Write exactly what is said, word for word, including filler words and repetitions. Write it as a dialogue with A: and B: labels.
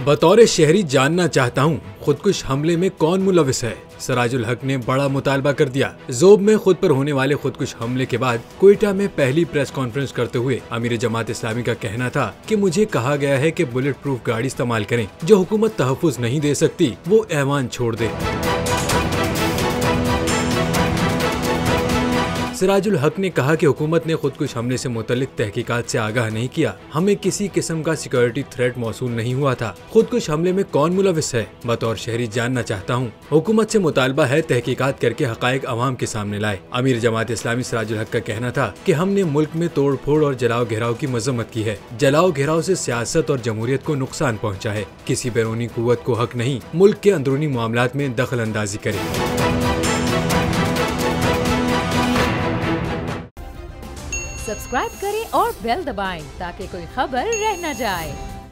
A: बतौर शहरी जानना चाहता हूँ, खुदकुश हमले में कौन मुलविस है। सिराजुल हक ने बड़ा मुतालबा कर दिया। जोब में खुद पर होने वाले खुदकुश हमले के बाद क्वेटा में पहली प्रेस कॉन्फ्रेंस करते हुए अमीर जमात इस्लामी का कहना था कि मुझे कहा गया है कि बुलेट प्रूफ गाड़ी इस्तेमाल करें। जो हुकूमत तहफ़्फ़ुज़ नहीं दे सकती वो ऐवान छोड़ दे। सिराजुल हक ने कहा कि हुकूमत ने खुदकुश हमले से मुतल्लिक तहकीकात से आगाह नहीं किया। हमें किसी किस्म का सिक्योरिटी थ्रेट मौसूल नहीं हुआ था। खुदकुश हमले में कौन मुलविस है, बतौर शहरी जानना चाहता हूँ। हुकूमत से मुतालबा है तहकीकात करके हकायक अवाम के सामने लाए। अमीर जमात इस्लामी सिराजुल हक का कहना था कि हमने मुल्क में तोड़ फोड़ और जलाओ घेराव की मजम्मत की है। जलाओ घेराव से सियासत और जमहूरियत को नुकसान पहुँचा है। किसी बैरूनी कुव्वत को हक नहीं मुल्क के अंदरूनी मामलात में दखल अंदाजी करे।
B: सब्सक्राइब करें और बेल दबाएं ताकि कोई खबर रह न जाए।